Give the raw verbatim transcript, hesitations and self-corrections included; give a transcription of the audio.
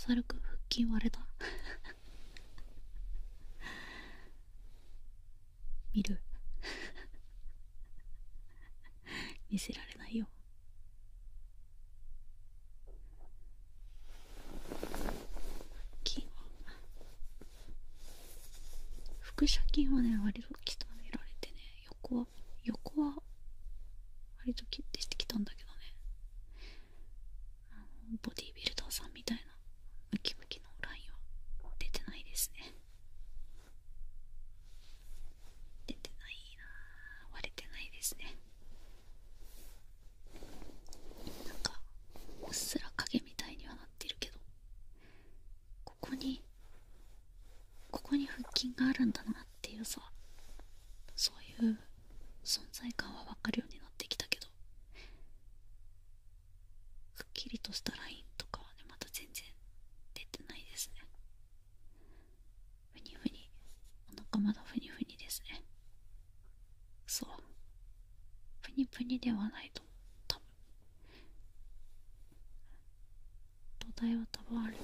サルくん腹筋割れた見る見せられないよ。筋は腹斜筋はね割と鍛えられてね、横は横は割とキュッてしてきたんだけどね、あのボディービルダーさんみたいなムキムキのラインは出てないですね。出てないな、割れてないですね。なんかうっすら影みたいにはなってるけど、ここにここに腹筋があるんだなっていうさ、そういう存在感は分かるようになってきたけど、くっきりとしたラインとかはねまだ全然出てないですね。ふにふに、お腹まだふにふにですね。そう、ふにふにではないと思う。多分土台は多分あるよ。